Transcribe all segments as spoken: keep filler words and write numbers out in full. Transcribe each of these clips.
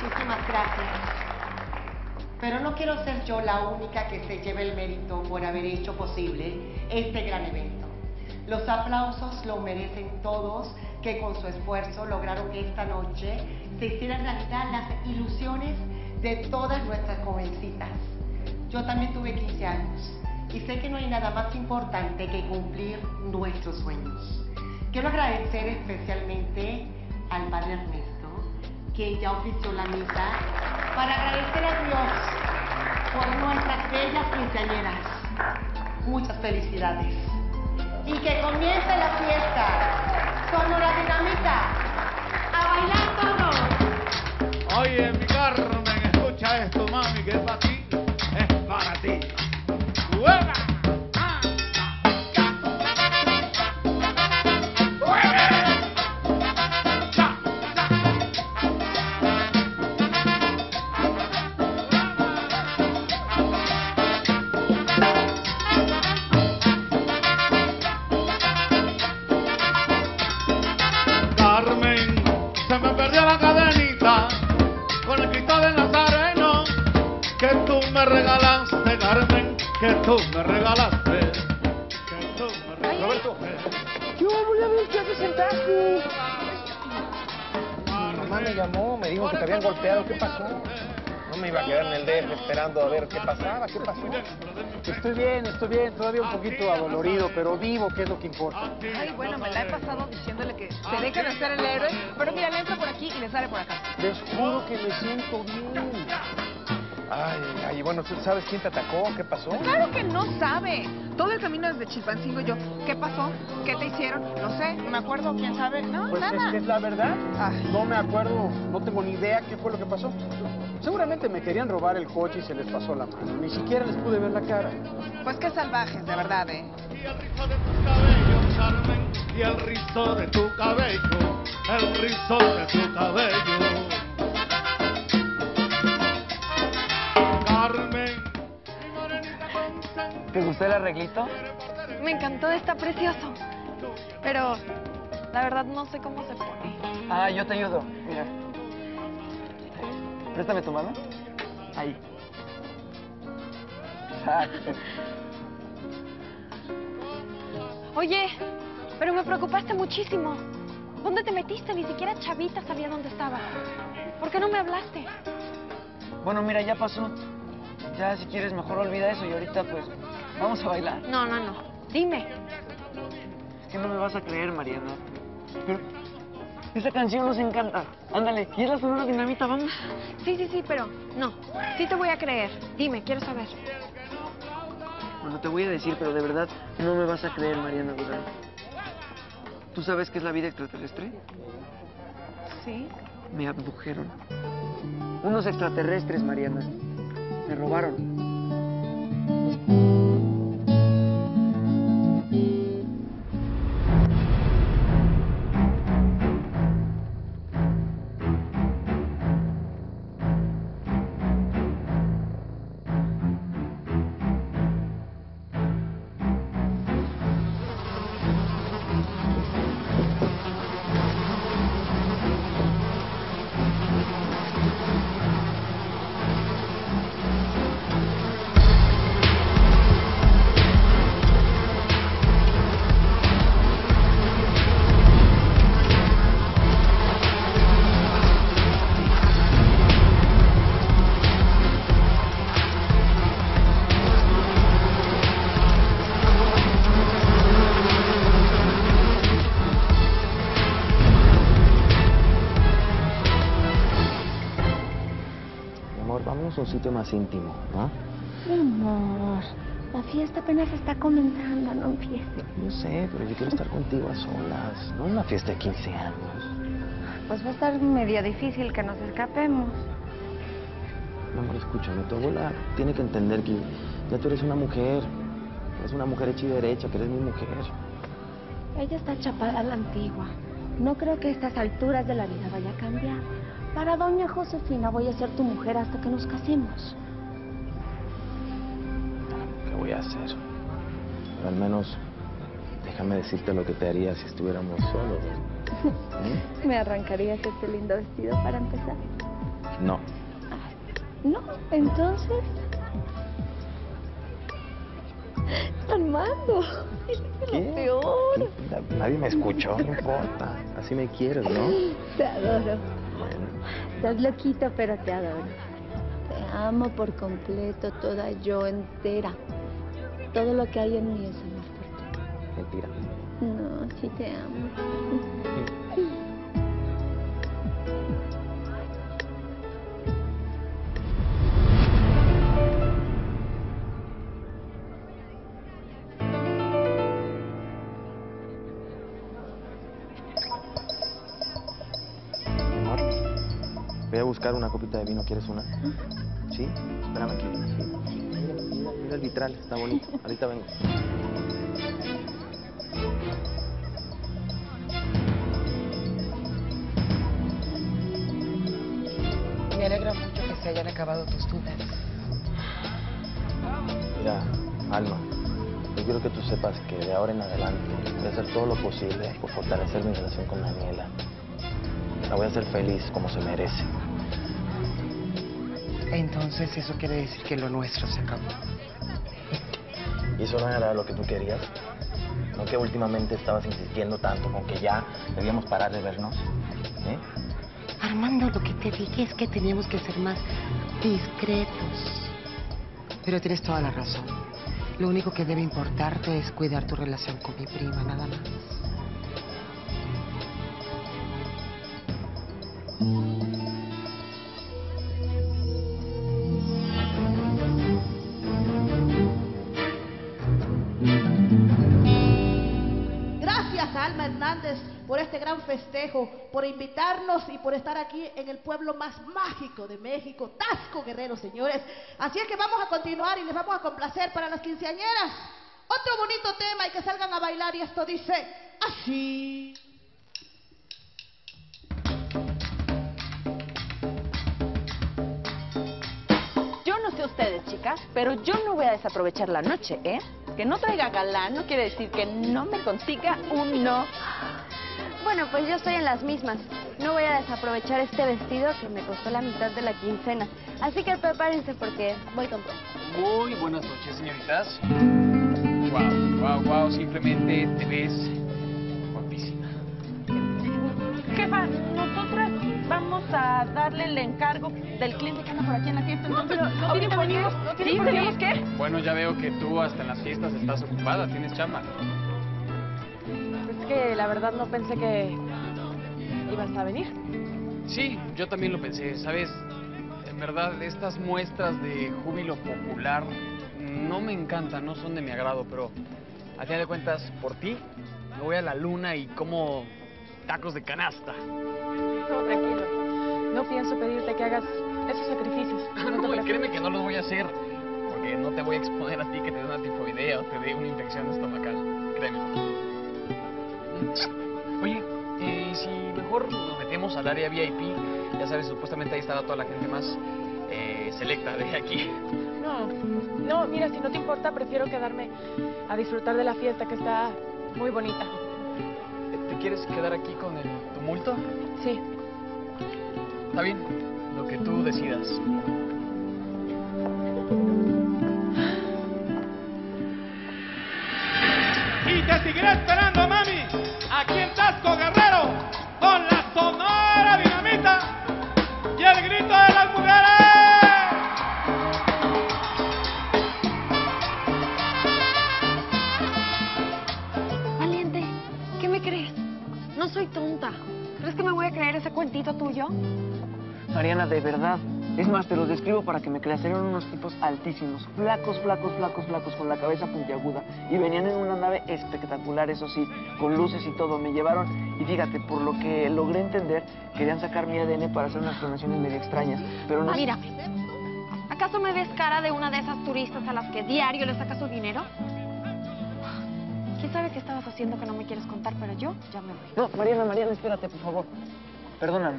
Muchísimas gracias. Pero no quiero ser yo la única que se lleve el mérito por haber hecho posible este gran evento. Los aplausos lo merecen todos que con su esfuerzo lograron que esta noche se hicieran realidad las ilusiones de todas nuestras jovencitas. Yo también tuve quince años y sé que no hay nada más importante que cumplir nuestros sueños. Quiero agradecer especialmente al padre Ernesto, que ya ofició la misa, para agradecer a Dios por nuestras bellas quinceañeras. Muchas felicidades. Y que comience la fiesta. Sonora Dinamita. ¡A bailar todos! Oye, mi Carmen, escucha esto, mami, que es para ti, es para ti. ¡Juega! Se me perdió la cadenita con el Cristo del Nazareno que tú me regalaste, Carmen, que tú me regalaste, que tú me regalaste. Roberto, yo voy a ver qué haces en taxi. Mi mamá me llamó, me dijo que te habían golpeado. ¿Qué pasó? No me iba a quedar en el D F esperando a ver qué pasaba. ¿Qué pasó? Estoy bien, estoy bien, todavía un poquito adolorido, pero vivo, que es lo que importa. Ay, bueno, me la he pasado diciéndole que se deje de hacer el héroe, pero mira, le entra por aquí y le sale por acá. Les juro que me siento bien. Ay, ay, bueno, ¿tú sabes quién te atacó? ¿Qué pasó? Claro que no sabe. Todo el camino desde Chilpancingo y yo, ¿qué pasó? ¿Qué te hicieron? No sé, no me acuerdo, ¿quién sabe? No, Pues nada. es que es la verdad. Ay. No me acuerdo, no tengo ni idea qué fue lo que pasó. Seguramente me querían robar el coche y se les pasó la mano. Ni siquiera les pude ver la cara. Pues qué salvajes, de verdad, ¿eh? Y el rizo de tu cabello, Carmen, y el rizo de tu cabello, el rizo de tu cabello. Carmen, mi morenita consentida. ¿Te gustó el arreglito? Me encantó, está precioso. Pero la verdad no sé cómo se pone. Ah, yo te ayudo. Mira. Préstame tu mano. Ahí. Exacto. Oye, pero me preocupaste muchísimo. ¿Dónde te metiste? Ni siquiera Chavita sabía dónde estaba. ¿Por qué no me hablaste? Bueno, mira, ya pasó. Ya, si quieres, mejor olvida eso y ahorita, pues, vamos a bailar. No, no, no. Dime. Es que no me vas a creer, Mariana. Pero esa canción nos encanta. Ándale, y es la Sonora Dinamita, vamos. Sí, sí, sí, pero no. Sí te voy a creer. Dime, quiero saber. Bueno, te voy a decir, pero de verdad no me vas a creer, Mariana Durán. ¿Tú sabes qué es la vida extraterrestre? Sí. Me abdujeron. Unos extraterrestres, Mariana. Me robaron. Vámonos a un sitio más íntimo, ¿no? Mi amor, la fiesta apenas se está comenzando, no empieces. Yo sé, pero yo quiero estar contigo a solas, no una fiesta de quince años. Pues va a estar medio difícil que nos escapemos. Mi amor, escúchame, tu abuela tiene que entender que ya tú eres una mujer, eres una mujer hecha y derecha, que eres mi mujer. Ella está chapada a la antigua. No creo que a estas alturas de la vida vaya a cambiar. Para doña Josefina voy a ser tu mujer hasta que nos casemos. ¿Qué voy a hacer? Pero al menos déjame decirte lo que te haría si estuviéramos solos. ¿Eh? ¿Me arrancarías este lindo vestido para empezar? No. No, entonces... Armando, eres ¿Qué? lo peor. ¿Qué? Nadie me escuchó, no importa. Así me quieres, ¿no? Te adoro. Bueno. Estás loquito, pero te adoro. Te amo por completo, toda yo entera. Todo lo que hay en mí es amor por ti. Mentira. No, sí te amo. Amor, voy a buscar una copita de vino. ¿Quieres una? ¿Sí? Espérame aquí. Sí. Mira, mira, mira el vitral, está bonito. Ahorita vengo. Me alegra mucho que se hayan acabado tus dudas. Mira, Alma, yo quiero que tú sepas que de ahora en adelante voy a hacer todo lo posible por fortalecer mi relación con Daniela. La voy a hacer feliz como se merece. Entonces eso quiere decir que lo nuestro se acabó. ¿Y eso no era lo que tú querías? ¿No que últimamente estabas insistiendo tanto con que ya debíamos parar de vernos? ¿Eh? Armando, lo que te dije es que teníamos que ser más discretos. Pero tienes toda la razón. Lo único que debe importarte es cuidar tu relación con mi prima, nada más. Gracias a Alma Hernández por este gran festejo, por invitarnos y por estar aquí en el pueblo más mágico de México, Taxco Guerrero, señores. Así es que vamos a continuar y les vamos a complacer para las quinceañeras. Otro bonito tema y que salgan a bailar, y esto dice así. Yo no sé ustedes, chicas, pero yo no voy a desaprovechar la noche, ¿eh? Que no traiga galán no quiere decir que no me consiga un no. Bueno, pues yo estoy en las mismas. No voy a desaprovechar este vestido que me costó la mitad de la quincena. Así que prepárense porque voy con todo. Muy buenas noches, señoritas. Wow, wow, wow, simplemente te ves guapísima. Jefa, nosotras vamos a darle el encargo del cliente que anda por aquí en la fiesta. Entonces, pero no ahorita tiene por qué, venimos. no tiene ¿Sí? por qué. ¿Tenemos qué? Bueno, ya veo que tú hasta en las fiestas estás ocupada, tienes chamba. Es que la verdad no pensé que ibas a venir. Sí, yo también lo pensé, ¿sabes? En verdad, estas muestras de júbilo popular no me encantan, no son de mi agrado, pero a fin de cuentas, por ti, me voy a la luna y como tacos de canasta. No, tranquilo. No pienso pedirte que hagas esos sacrificios. Ah, no, y créeme que no los voy a hacer, porque no te voy a exponer a ti que te dé una tifoidea o te dé una infección estomacal, créeme. Oye, ¿y si mejor nos metemos al área V I P? Ya sabes, supuestamente ahí estará toda la gente más eh, selecta de aquí. No, no, mira, si no te importa, prefiero quedarme a disfrutar de la fiesta, que está muy bonita. ¿Te quieres quedar aquí con el tumulto? Sí. Está bien, lo que tú decidas. Y te seguiré esperando, mami, aquí en Taxco Guerrero, con la sonora dinamita y el grito de las mujeres. Valiente, ¿qué me crees? No soy tonta. ¿Crees que me voy a creer ese cuentito tuyo? Mariana, de verdad. Es más, te los describo para que me creas. Eran unos tipos altísimos, flacos, flacos, flacos, flacos, con la cabeza puntiaguda. Y venían en una nave espectacular, eso sí, con luces y todo. Me llevaron y fíjate, por lo que logré entender, querían sacar mi A D N para hacer unas clonaciones medio extrañas. Pero no... Mírame. ¿Acaso me ves cara de una de esas turistas a las que diario le sacas su dinero? ¿Quién sabe qué estabas haciendo que no me quieres contar? Pero yo ya me voy. No, Mariana, Mariana, espérate, por favor. Perdóname.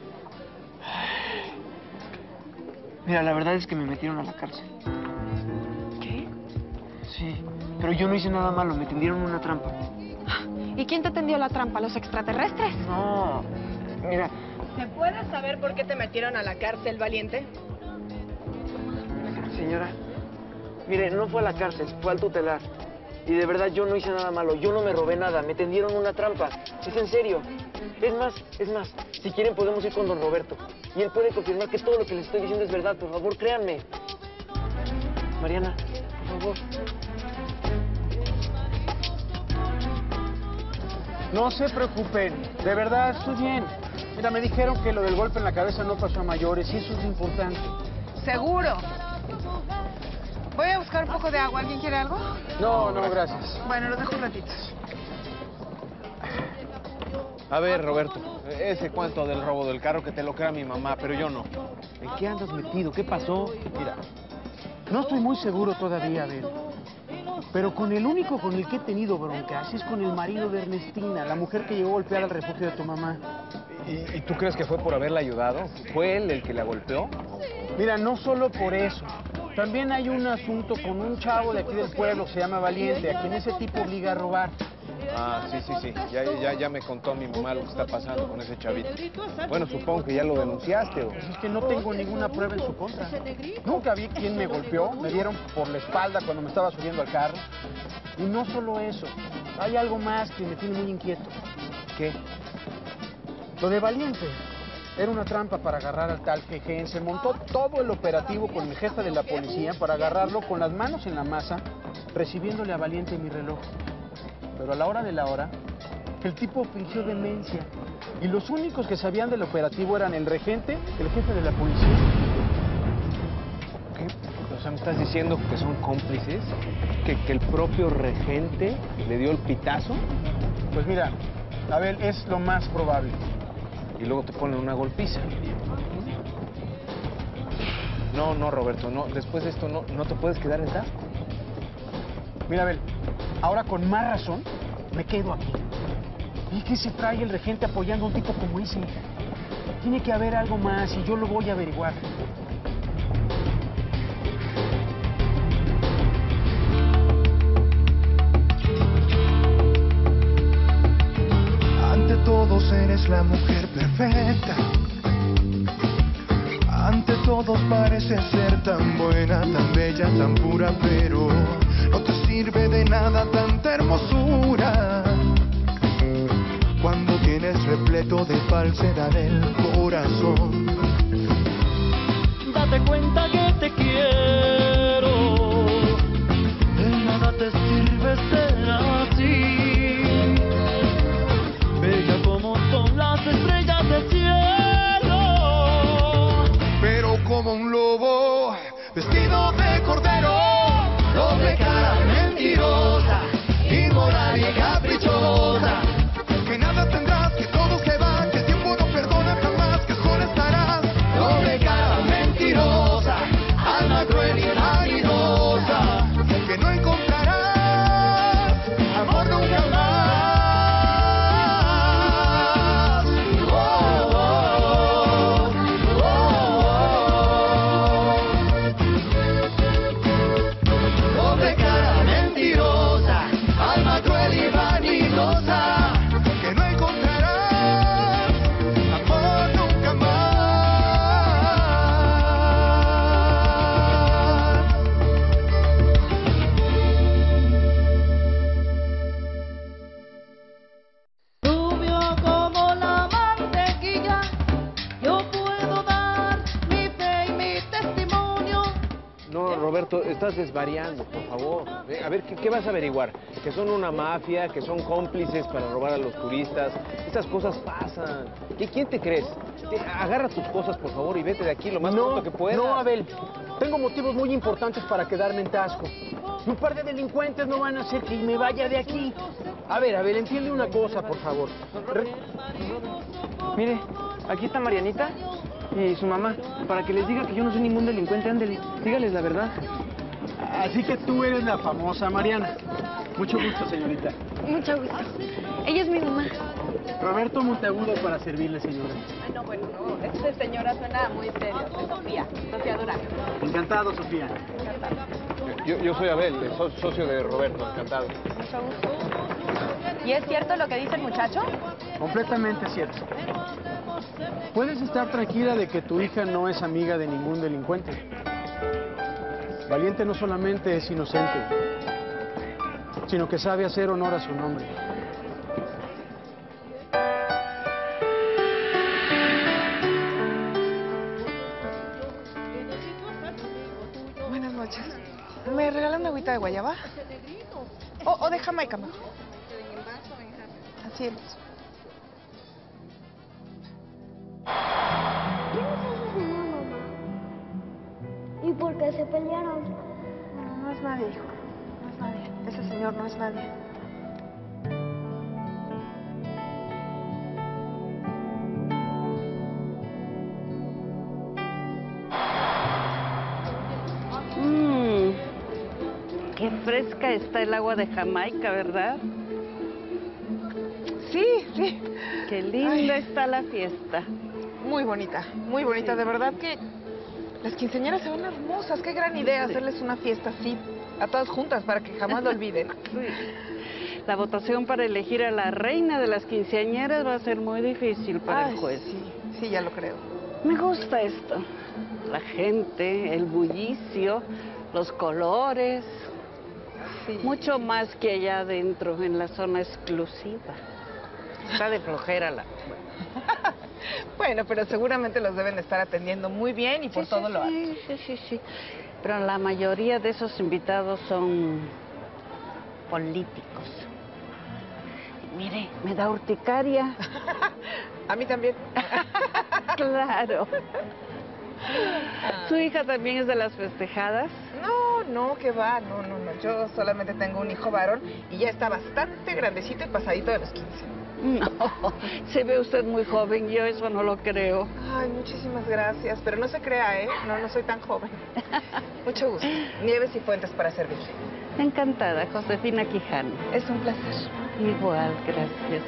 Mira, la verdad es que me metieron a la cárcel. ¿Qué? Sí, pero yo no hice nada malo, me tendieron una trampa. ¿Y quién te tendió la trampa? ¿Los extraterrestres? No, mira, ¿Se puede saber por qué te metieron a la cárcel, valiente? Señora, mire, no fue a la cárcel, fue al tutelar. Y de verdad yo no hice nada malo, yo no me robé nada, me tendieron una trampa. Es en serio. Es más, es más, si quieren podemos ir con don Roberto. Y él puede confirmar que todo lo que les estoy diciendo es verdad, por favor, créanme. Mariana, por favor. No se preocupen, de verdad estoy bien. Mira, me dijeron que lo del golpe en la cabeza no pasó a mayores y eso es lo importante. Seguro. Voy a buscar un poco de agua. ¿Alguien quiere algo? No, no, gracias. Bueno, los dejo un ratito. A ver, Roberto, ese cuento del robo del carro que te lo crea mi mamá, pero yo no. ¿En qué andas metido? ¿Qué pasó? Mira, no estoy muy seguro todavía, Abel. Pero con el único con el que he tenido broncas es con el marido de Ernestina, la mujer que llegó a golpear al refugio de tu mamá. ¿Y, ¿Y tú crees que fue por haberla ayudado? ¿Fue él el que la golpeó? Mira, no solo por eso. También hay un asunto con un chavo de aquí del pueblo que se llama Valiente, a quien ese tipo obliga a robar. Ah, sí, sí, sí. Ya, ya, ya me contó mi mamá lo que está pasando con ese chavito. Bueno, supongo que ya lo denunciaste, ¿o? Pues es que no tengo ninguna prueba en su contra. Nunca vi quién me golpeó, me dieron por la espalda cuando me estaba subiendo al carro. Y no solo eso, hay algo más que me tiene muy inquieto. ¿Qué? Lo de Valiente. Era una trampa para agarrar al tal Jejen. Se montó todo el operativo con el jefe de la policía para agarrarlo con las manos en la masa, recibiéndole a Valiente mi reloj. Pero a la hora de la hora, el tipo fingió demencia. Y los únicos que sabían del operativo eran el regente, el jefe de la policía. ¿Qué? O sea, ¿me estás diciendo que son cómplices? ¿Que, que el propio regente le dio el pitazo? Pues mira, Abel, es lo más probable. Y luego te ponen una golpiza. No, no, Roberto, no. Después de esto no, no te puedes quedar en Tasco. Mira, Abel, ahora con más razón me quedo aquí. ¿Y qué se trae el regente apoyando a un tipo como ese? Tiene que haber algo más y yo lo voy a averiguar. Ante todos eres la mujer perfecta. Ante todos pareces ser tan buena, tan bella, tan pura, pero no te sirve de nada tanta hermosura cuando tienes repleto de falsedad el corazón. Date cuenta que te quiero, de nada te sirve ser así, bella como son las estrellas del cielo, pero como un lobo vestido de cordero, doble cara, mentirosa, inmoral y caprichosa, que nada tendrás, que todo se va, que el tiempo no perdona jamás, que sola estarás, doble cara, mentirosa, alma cruel y engañosa, que no encontrarás amor nunca más. Oh, oh, oh, oh. Doble cara, mentirosa, alma cruel y vanidosa, que no encontrarás amor nunca más. rubio como la mantequilla, yo puedo dar mi fe y mi testimonio. No, Roberto, estás desvariando, por favor. Eh, A ver, ¿qué, qué vas a averiguar? ¿Que son una mafia? ¿Que son cómplices para robar a los turistas? Estas cosas pasan. ¿Y quién te crees? Eh, Agarra tus cosas, por favor, y vete de aquí lo más pronto que puedas. No, Abel, tengo motivos muy importantes para quedarme en Tasco. Un par de delincuentes no van a hacer que me vaya de aquí. A ver, Abel, entiende una cosa, por favor. Re- Mire, aquí está Marianita y su mamá, para que les diga que yo no soy ningún delincuente, ándele, dígales la verdad. Así que tú eres la famosa Mariana. Mucho gusto, señorita. Mucho gusto. Ella es mi mamá. Roberto Monteagudo para servirle, señora. Ay, no, bueno, no. Esta señora suena muy seria. Es Sofía, Sofía Durán. Encantado, Sofía. Yo, yo soy Abel, so- socio de Roberto, encantado. Mucho gusto. ¿Y es cierto lo que dice el muchacho? Completamente cierto. Puedes estar tranquila de que tu hija no es amiga de ningún delincuente. Valiente no solamente es inocente, sino que sabe hacer honor a su nombre. Buenas noches. ¿Me regalan una agüita de guayaba? O, o de Jamaica, mejor. Así es. ¿Quién es ese señor, mamá? ¿Y por qué se pelearon? No, no es nadie, hijo. No es nadie. Ese señor no es nadie. Mmm, qué fresca está el agua de Jamaica, ¿verdad? Sí, sí. Qué linda Ay. está la fiesta. Muy bonita, muy bonita. De verdad que las quinceañeras se ven hermosas. Qué gran idea hacerles una fiesta así, a todas juntas, para que jamás lo olviden. Sí. La votación para elegir a la reina de las quinceañeras va a ser muy difícil para Ay, el juez. Sí, sí, ya lo creo. Me gusta esto. La gente, el bullicio, los colores. Sí. Mucho más que allá adentro, en la zona exclusiva. Está de flojera la... Bueno, pero seguramente los deben estar atendiendo muy bien y por Sí, todo sí, lo alto. sí, sí, sí, sí. Pero la mayoría de esos invitados son políticos. Mire, me da urticaria. A mí también. Claro. ¿Su hija también es de las festejadas? No, no, que va, no, no, no. Yo solamente tengo un hijo varón y ya está bastante grandecito y pasadito de los quince. No, se ve usted muy joven, yo eso no lo creo. Ay, muchísimas gracias, pero no se crea, ¿eh? No, no soy tan joven. Mucho gusto. Nieves y Fuentes para servirle. Encantada, Josefina Quijano. Es un placer. Igual, gracias.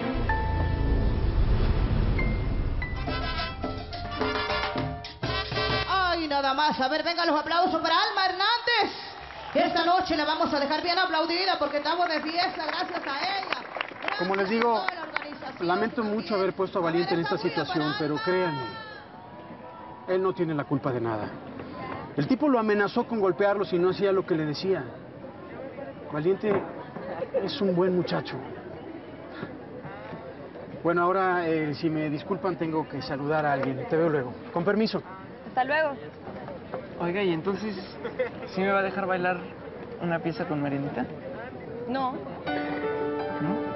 Ay, nada más. A ver, vengan los aplausos para Alma Hernández. Esta noche la vamos a dejar bien aplaudida porque estamos de fiesta gracias a ella. Como les digo, lamento mucho haber puesto a Valiente en esta situación, pero créanme, él no tiene la culpa de nada. El tipo lo amenazó con golpearlo si no hacía lo que le decía. Valiente es un buen muchacho. Bueno, ahora, eh, si me disculpan, tengo que saludar a alguien. Te veo luego. Con permiso. Hasta luego. Oiga, ¿y entonces sí me va a dejar bailar una pieza con Marianita? No. ¿No?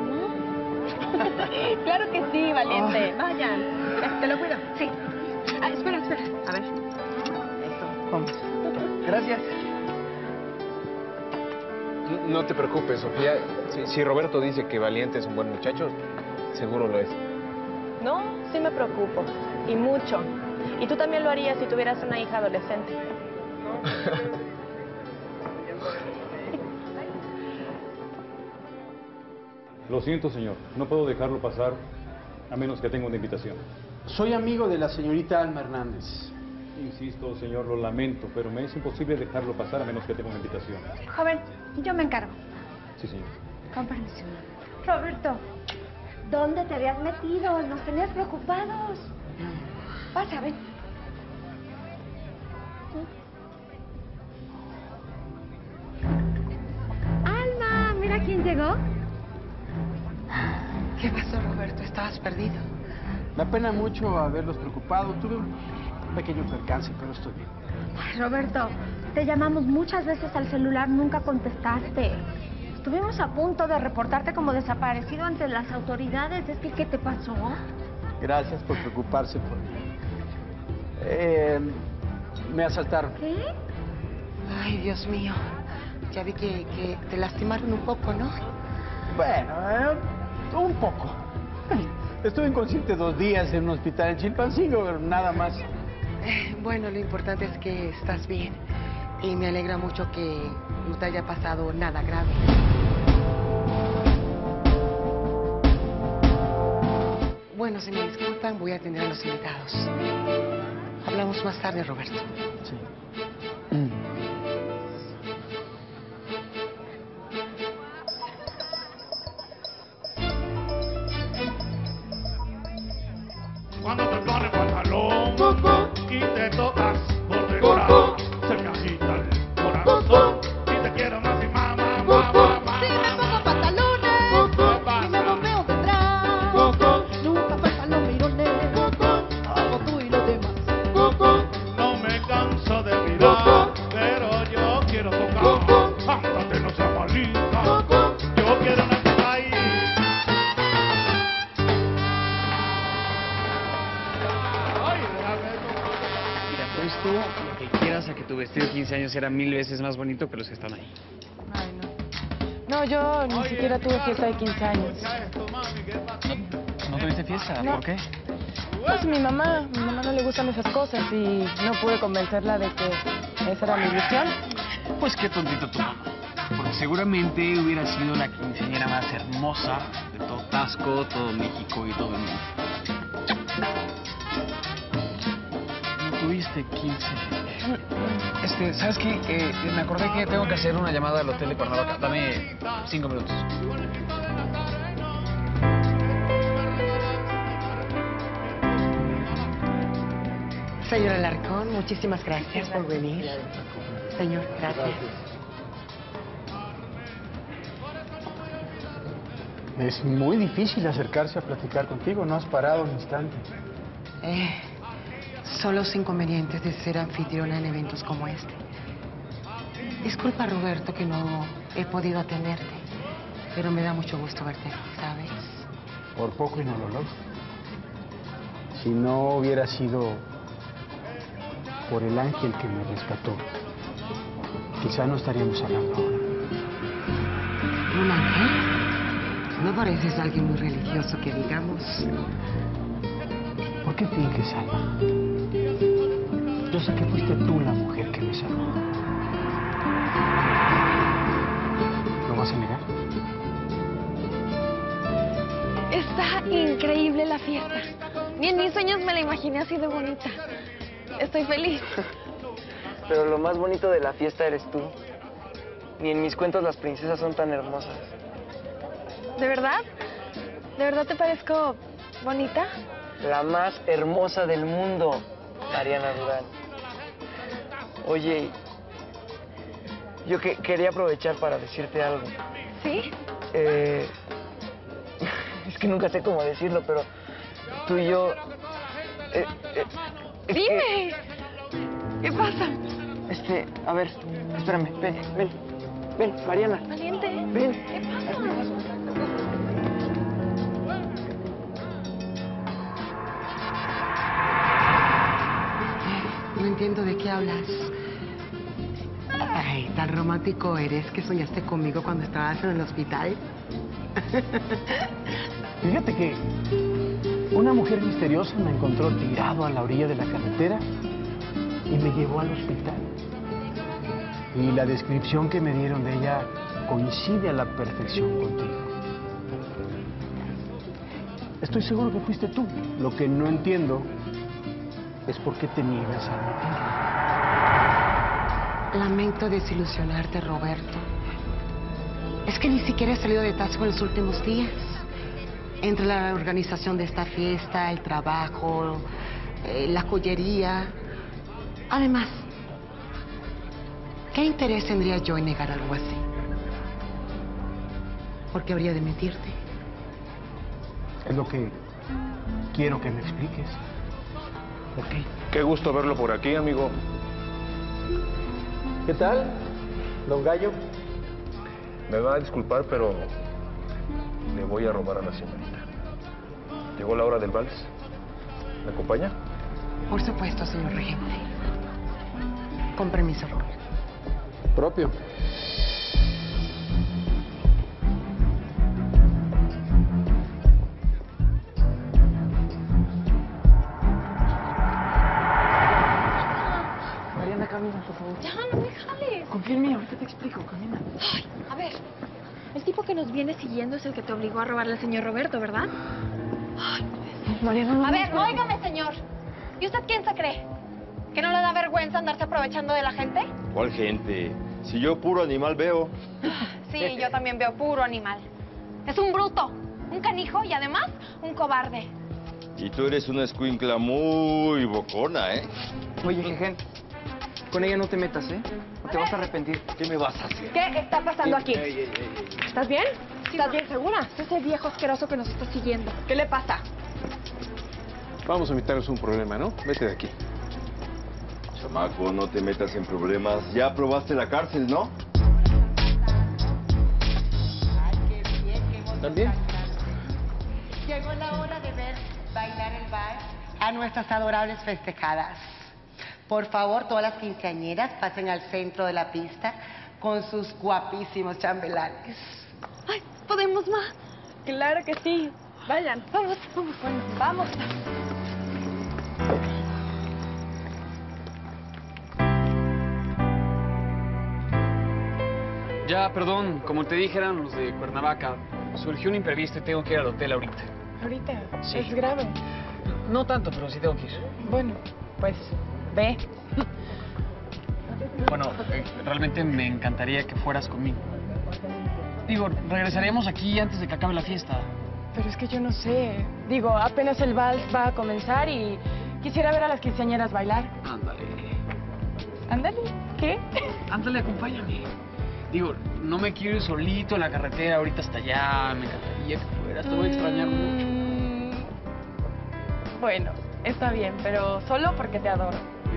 Claro que sí, valiente. Oh. Vayan. ¿Te lo cuido? Sí. Ah, espera, espera. A ver. Eso. Vamos. Gracias. No te preocupes, Sofía. Si, si Roberto dice que Valiente es un buen muchacho, seguro lo es. No, sí me preocupo. Y mucho. Y tú también lo harías si tuvieras una hija adolescente. Lo siento, señor. No puedo dejarlo pasar a menos que tenga una invitación. Soy amigo de la señorita Alma Hernández. Insisto, señor, lo lamento, pero me es imposible dejarlo pasar a menos que tenga una invitación. Joven, yo me encargo. Sí, señor. Con permiso. Roberto, ¿dónde te habías metido? Nos tenías preocupados. Pasa, ven. Alma, mira quién llegó. ¿Qué pasó, Roberto? Estabas perdido. Me apena mucho haberlos preocupado. Tuve un pequeño percance, pero estoy bien. Roberto, te llamamos muchas veces al celular, nunca contestaste. Estuvimos a punto de reportarte como desaparecido ante las autoridades. Es que, ¿qué te pasó? Gracias por preocuparse por mí. Eh, me asaltaron. ¿Qué? Ay, Dios mío. Ya vi que, que te lastimaron un poco, ¿no? Bueno, eh, un poco. Estuve inconsciente dos días en un hospital en Chilpancingo, pero nada más. Eh, bueno, lo importante es que estás bien. Y me alegra mucho que no te haya pasado nada grave. Bueno, si me disculpan, voy a atender a los invitados. Hablamos más tarde, Roberto. Sí. y te tocas por detrás, se me agita el corazón y te quiero más y más, más, más, más, más. Si me pongo pantalones y me bombeo detrás, nunca faltan los mirones, hago tú y los demás. No me canso de mirar, pero yo quiero tocar. Ándate, no seas malita, yo quiero una cosa ahí. Ay, déjame tocar. Te apuesto lo que quieras a que tu vestido de quince años era mil veces más bonito que los que están ahí. Ay, no. No, yo ni siquiera tuve fiesta de quince años. ¿No tuviste fiesta? No. ¿Por qué? Pues mi mamá, mi mamá no le gustan esas cosas y no pude convencerla de que esa era mi ilusión. Pues qué tontito tu mamá. Porque seguramente hubiera sido la quinceañera más hermosa de todo Tasco, todo México y todo el mundo. No tuviste quince. Este, ¿sabes qué? Eh, me acordé que tengo que hacer una llamada al hotel de Cuernavaca. Dame cinco minutos. Señor Alarcón, muchísimas gracias por venir. Señor, gracias. Es muy difícil acercarse a platicar contigo, no has parado un instante. Eh, son los inconvenientes de ser anfitriona en eventos como este. Disculpa, Roberto, que no he podido atenderte, pero me da mucho gusto verte, ¿sabes? Por poco y no lo logro. Si no hubiera sido por el ángel que me rescató, quizá no estaríamos hablando ahora. ¿Un ángel? No pareces alguien muy religioso, que digamos. ¿Por qué finges, Alma? Yo sé que fuiste tú la mujer que me salvó. ¿Lo vas a negar? Está increíble la fiesta. Ni en mis sueños me la imaginé así de bonita. Estoy feliz. Pero lo más bonito de la fiesta eres tú. Ni en mis cuentos las princesas son tan hermosas. ¿De verdad? ¿De verdad te parezco bonita? La más hermosa del mundo, Mariana Durán. Oye, yo que quería aprovechar para decirte algo. ¿Sí? Eh, es que nunca sé cómo decirlo, pero tú y yo... Eh, eh, es Dime. que- ¿Qué pasa? Este, a ver, espérame, ven, ven, ven, Mariana. Valiente. Ven. ¿Qué pasa? No entiendo de qué hablas. Ay, tan romántico eres que soñaste conmigo cuando estabas en el hospital. Fíjate que una mujer misteriosa me encontró tirado a la orilla de la carretera y me llevó al hospital. Y la descripción que me dieron de ella coincide a la perfección contigo. Estoy seguro que fuiste tú. Lo que no entiendo es por qué te niegas a admitirlo. Lamento desilusionarte, Roberto. Es que ni siquiera he salido de Tasco en los últimos días. Entre la organización de esta fiesta, el trabajo, eh, la joyería. Además, ¿qué interés tendría yo en negar algo así? ¿Por qué habría de mentirte? Es lo que quiero que me expliques. ¿Por qué? Qué gusto verlo por aquí, amigo. ¿Qué tal, don Gallo? Me va a disculpar, pero le voy a robar a la señorita. Llegó la hora del vals. ¿Me acompaña? Por supuesto, señor regente. Con permiso, Roberto. Propio. Mariana, camina, por favor. Ya, no me jales. Confía en mí, ahorita te explico, camina. Ay, a ver, el tipo que nos viene siguiendo es el que te obligó a robarle al señor Roberto, ¿verdad? Ay, Mariana, no. a ver, óigame, señor. ¿Y usted quién se cree? ¿Que no le da vergüenza andarse aprovechando de la gente? ¿Cuál gente? Si yo puro animal veo. Sí, yo también veo puro animal. Es un bruto, un canijo y además un cobarde. Y tú eres una escuincla muy bocona, ¿eh? Oye, Jejen, con ella no te metas, ¿eh? No te vas a arrepentir. ¿Qué me vas a hacer? ¿Qué está pasando aquí? Ey, ey, ey, ey. ¿Estás bien? ¿Estás bien segura? Es ese viejo asqueroso que nos está siguiendo. ¿Qué le pasa? Vamos a evitarnos un problema, ¿no? Vete de aquí. Chamaco, no te metas en problemas. Ya probaste la cárcel, ¿no? ¿También? Llegó la hora de ver bailar el vals a nuestras adorables festejadas. Por favor, todas las quinceañeras pasen al centro de la pista con sus guapísimos chambelanes. Ay, ¿podemos más? Claro que sí. Vayan. Vamos, vamos. Bueno, vamos. Ya, perdón, como te dije, eran los de Cuernavaca. Surgió un imprevisto y tengo que ir al hotel ahorita. ¿Ahorita? Sí. ¿Es grave? No tanto, pero sí tengo que ir. Bueno, pues, ve. Bueno, eh, realmente me encantaría que fueras conmigo. Digo, regresaremos aquí antes de que acabe la fiesta. Pero es que yo no sé. Digo, apenas el vals va a comenzar y quisiera ver a las quinceañeras bailar. Ándale. Ándale. ¿Qué? Ándale, acompáñame. Digo, no me quiero ir solito en la carretera ahorita hasta allá. Me encantaría que fueras, te voy a extrañar mucho. Mm, Bueno, está bien, pero solo porque te adoro.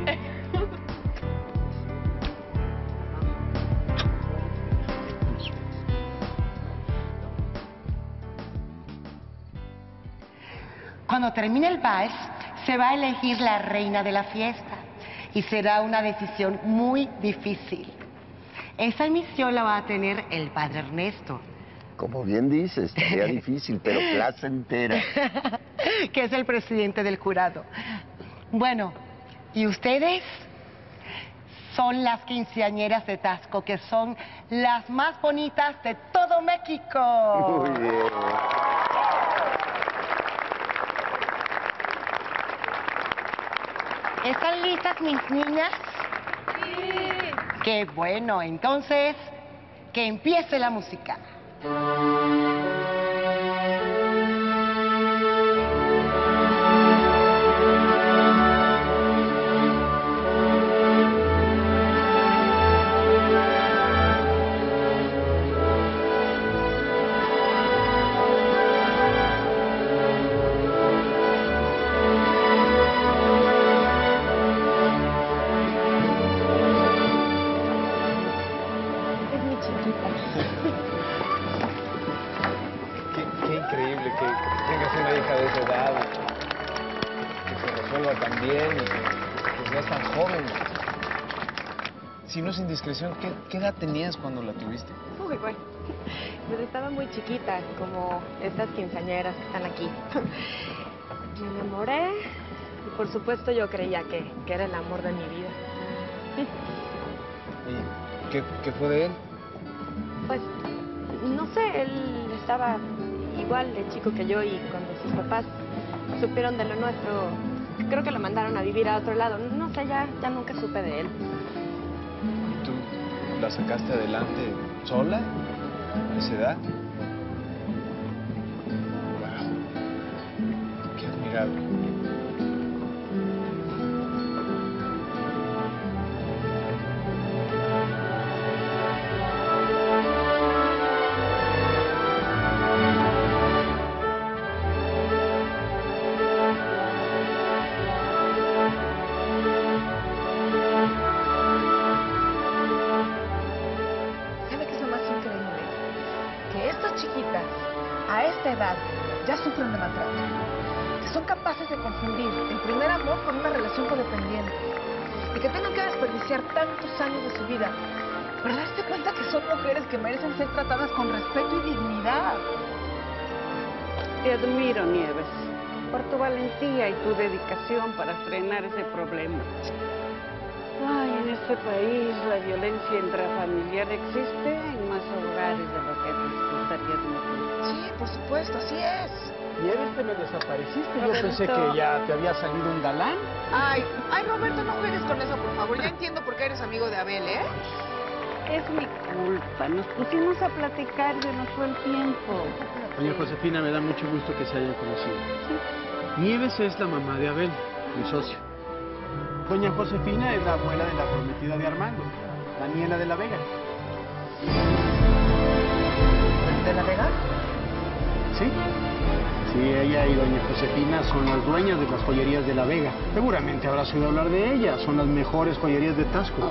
Cuando termine el vals, se va a elegir la reina de la fiesta y será una decisión muy difícil. Esa misión la va a tener el padre Ernesto, Como bien dices, sería difícil, pero placentera. que es el presidente del jurado. Bueno, ¿y ustedes? Son las quinceañeras de Taxco, que son las más bonitas de todo México. Muy bien. ¿Están listas mis niñas? Sí. Qué bueno, entonces, que empiece la música. Es mi chiquita. Qué, qué increíble que tengas una hija de esa edad, que se resuelva tan bien y que, que seas tan joven. Si no es indiscreción, ¿qué, qué edad tenías cuando la tuviste? Uy, bueno. Pues estaba muy chiquita, como estas quinceañeras que están aquí. Me enamoré y por supuesto yo creía que, que era el amor de mi vida. ¿Y qué, qué fue de él? Pues, no sé, él estaba igual de chico que yo y cuando sus papás supieron de lo nuestro, creo que lo mandaron a vivir a otro lado. No sé, ya, ya nunca supe de él. ¿Y tú la sacaste adelante sola a esa edad? Wow. Qué admirable. ¿Sabe qué es lo más increíble? Que estas chiquitas, a esta edad, ya sufren de maltrato. Que son capaces de confundir el primer amor con una relación codependiente. Y que tengan que desperdiciar tantos años de su vida para darse cuenta que son mujeres que merecen ser tratadas con respeto y dignidad. Te admiro, Nieves, por tu valentía y tu dedicación para frenar ese problema. Ay, en este país la violencia intrafamiliar existe en más hogares de lo que te gustaría admitir. Sí, por supuesto, así es. Nieves, te me desapareciste. Yo Roberto. pensé que ya te había salido un galán. Ay, ay, Roberto, no juegues con eso, por favor. Ya entiendo por qué eres amigo de Abel, ¿eh? Es mi culpa. Nos pusimos a platicar y se nos fue el tiempo. Doña Josefina, me da mucho gusto que se hayan conocido. Nieves es la mamá de Abel, mi socio. Doña Josefina es la abuela de la prometida de Armando, Daniela de la Vega. ¿De la Vega? Sí. Sí, ella y doña Josefina son las dueñas de las joyerías de la Vega. Seguramente habrás oído hablar de ellas. Son las mejores joyerías de Taxco.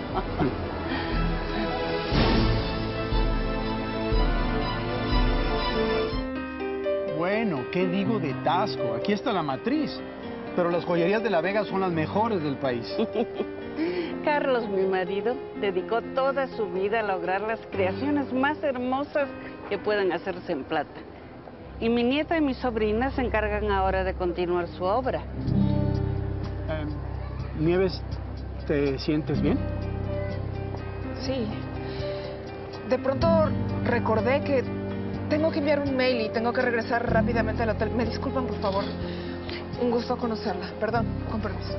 Bueno, ¿qué digo de Taxco? Aquí está la matriz. Pero las joyerías de la Vega son las mejores del país. Carlos, mi marido, dedicó toda su vida a lograr las creaciones más hermosas que puedan hacerse en plata. Y mi nieta y mi sobrina se encargan ahora de continuar su obra. Eh, Nieves, ¿te sientes bien? Sí. De pronto recordé que tengo que enviar un mail y tengo que regresar rápidamente al hotel. ¿Me disculpan, por favor? Un gusto conocerla. Perdón, con permiso.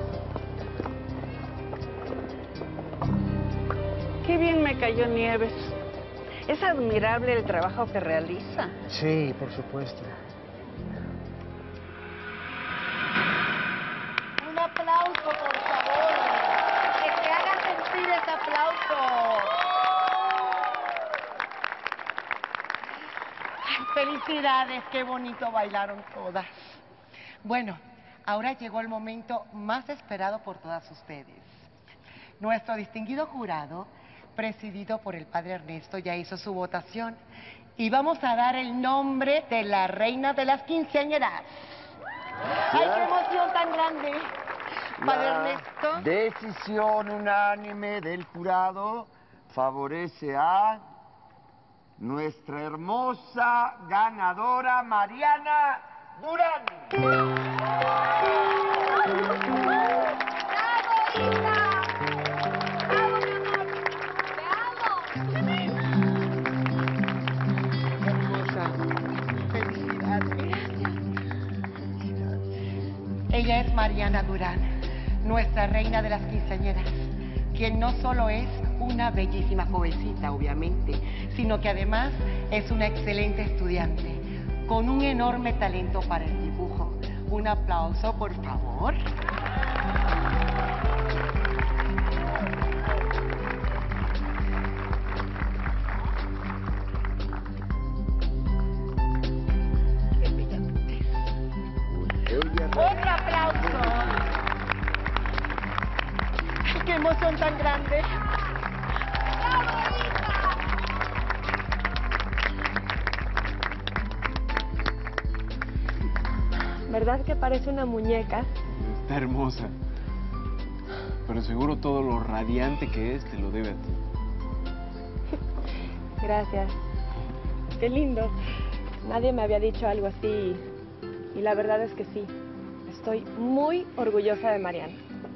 Qué bien me cayó Nieves. Es admirable el trabajo que realiza. Sí, por supuesto. Un aplauso, por favor. Que se haga sentir ese aplauso. Ay, felicidades, qué bonito bailaron todas. Bueno, ahora llegó el momento más esperado por todas ustedes. Nuestro distinguido jurado, presidido por el padre Ernesto, ya hizo su votación y vamos a dar el nombre de la reina de las quinceañeras. ¡Ay, qué emoción tan grande! Padre Ernesto. Decisión unánime del jurado favorece a nuestra hermosa ganadora Mariana Durán. Ella es Mariana Durán, nuestra reina de las quinceañeras, quien no solo es una bellísima jovencita, obviamente, sino que además es una excelente estudiante, con un enorme talento para el dibujo. Un aplauso, por favor. Otro aplauso. Ay, qué emoción tan grande. ¿Verdad que parece una muñeca? Está hermosa. Pero seguro todo lo radiante que es te lo debe a ti. Gracias. Qué lindo. Nadie me había dicho algo así. Y la verdad es que sí. Estoy muy orgullosa de Mariana.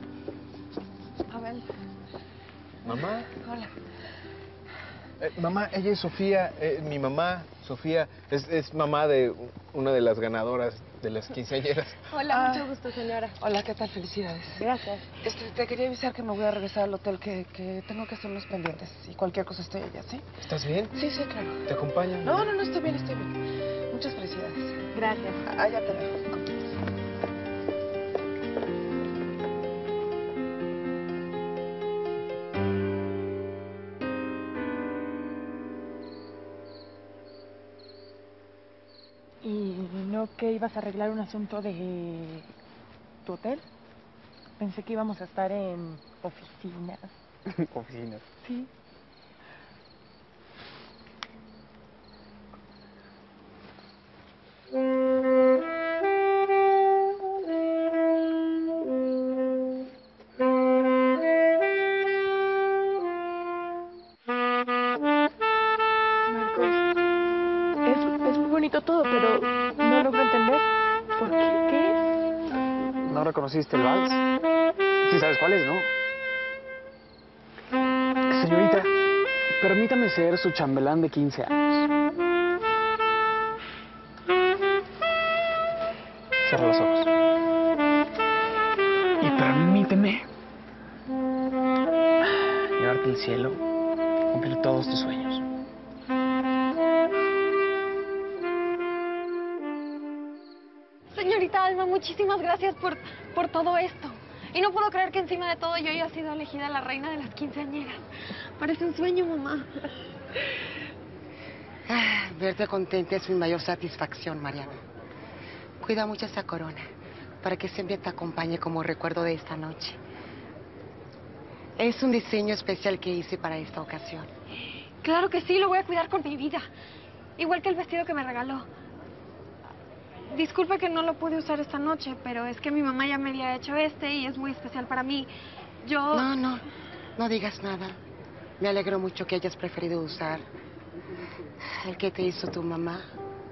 Abel. ¿Mamá? Hola. Eh, mamá, ella es Sofía, eh, mi mamá, Sofía, es, es mamá de una de las ganadoras de las quinceañeras. Hola, Ah. mucho gusto, señora. Hola, ¿qué tal? Felicidades. Gracias. Este, te quería avisar que me voy a regresar al hotel, que, que tengo que hacer unos pendientes. Y cualquier cosa estoy allá, ¿sí? ¿Estás bien? Sí, sí, claro. ¿Te acompaño? No, no, no, estoy bien, estoy bien. Muchas felicidades. Gracias. Allá te veo. Con permiso. ¿Y no que ibas a arreglar un asunto de tu hotel? Pensé que íbamos a estar en oficinas. Oficinas. Sí. Es, es muy bonito todo, pero no logro entender. ¿Por qué? ¿Qué es? ¿No reconociste el vals? Sí sabes cuál es, ¿no? Señorita, permítame ser su chambelán de quince años. Cierra los ojos. Y permíteme llevarte al cielo, cumplir todos tus sueños. Señorita Alma, muchísimas gracias por, por todo esto. Y no puedo creer que encima de todo yo haya sido elegida la reina de las quinceañeras. Parece un sueño, mamá. Ah, verte contenta es mi mayor satisfacción, Mariana. Cuida mucho esa corona, para que siempre te acompañe como recuerdo de esta noche. Es un diseño especial que hice para esta ocasión. Claro que sí, lo voy a cuidar con mi vida. Igual que el vestido que me regaló. Disculpe que no lo pude usar esta noche, pero es que mi mamá ya me había hecho este y es muy especial para mí. Yo... No, no, no digas nada. Me alegro mucho que hayas preferido usar el que te hizo tu mamá.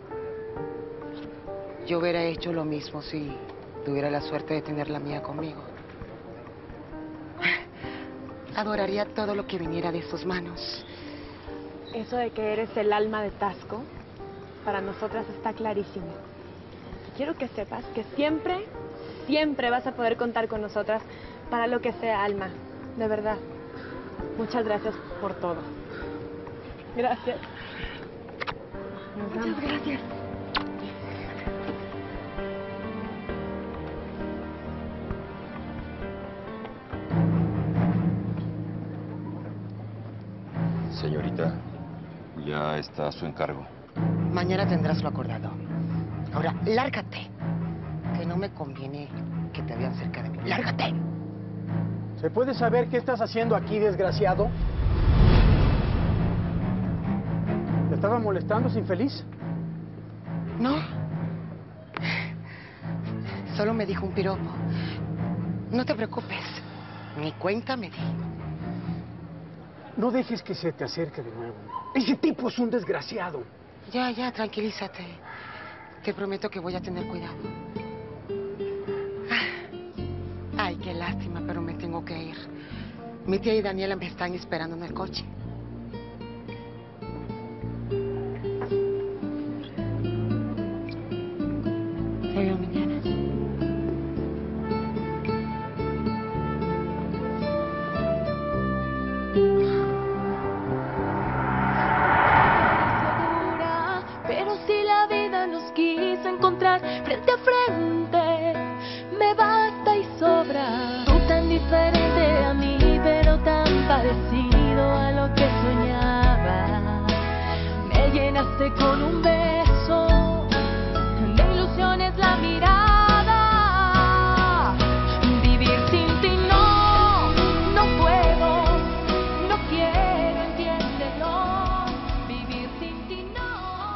Yo hubiera hecho lo mismo si tuviera la suerte de tener la mía conmigo. Adoraría todo lo que viniera de sus manos. Eso de que eres el alma de Tasco, para nosotras está clarísimo. Quiero que sepas que siempre, siempre vas a poder contar con nosotras para lo que sea, Alma. De verdad. Muchas gracias por todo. Gracias. Nos vemos. Muchas gracias. Señorita, ya está a su encargo. Mañana tendrás lo acordado. Ahora, lárgate. Que no me conviene que te vean cerca de mí. ¡Lárgate! ¿Se puede saber qué estás haciendo aquí, desgraciado? ¿Te estaba molestando, infeliz? No. Solo me dijo un piropo. No te preocupes. Ni cuenta me di. No dejes que se te acerque de nuevo. Ese tipo es un desgraciado. Ya, ya, tranquilízate. Te prometo que voy a tener cuidado. Ay, qué lástima, pero me tengo que ir. Mi tía y Daniela me están esperando en el coche. Te veo mañana. Pero si la vida nos quiso encontrar frente a frente, me basta y sobra. Tú tan diferente a mí, pero tan parecido a lo que soñaba. Me llenaste con un beso, de ilusiones la mirada. Vivir sin ti no, no puedo, no quiero, entiéndelo. Vivir sin ti no.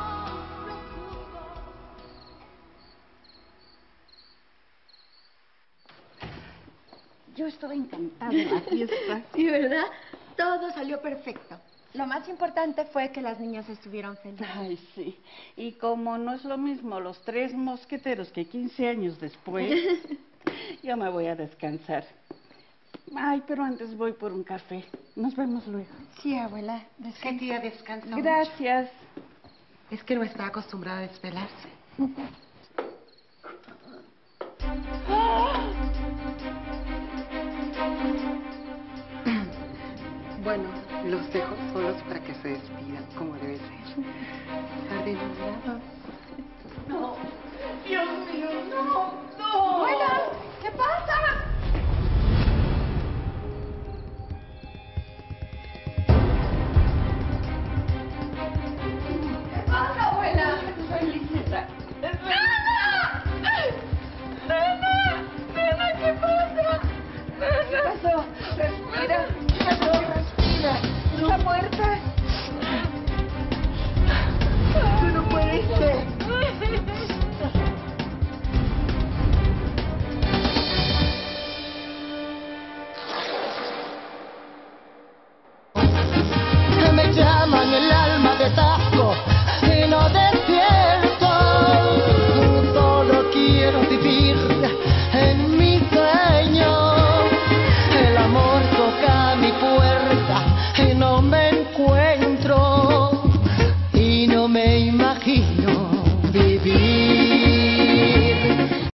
Yo estaba encantada en la fiesta. Sí, ¿verdad? Todo salió perfecto. Lo más importante fue que las niñas estuvieron felices. Ay, sí. Y como no es lo mismo los tres mosqueteros que quince años después, yo me voy a descansar. Ay, pero antes voy por un café. Nos vemos luego. Sí, abuela. ¿Qué tía descansa mucho? Gracias. Es que no está acostumbrada a desvelarse. Bueno, los dejo solos para que se despidan, como debe ser. Jardinerados. No, Dios mío, no, no. Abuela, ¿qué pasa? ¿Qué pasa, abuela? Soy Liseta. ¡Nena! ¡Nena! ¡Nena, qué pasa! ¿Qué pasó? Respira. Respira. ¿Está muerta? Tú no puedes ser. Me llaman el alma de Tasco y no despierto. Solo quiero vivir en mi sueño. El amor toca mi puerta y no me encuentro. Y no me imagino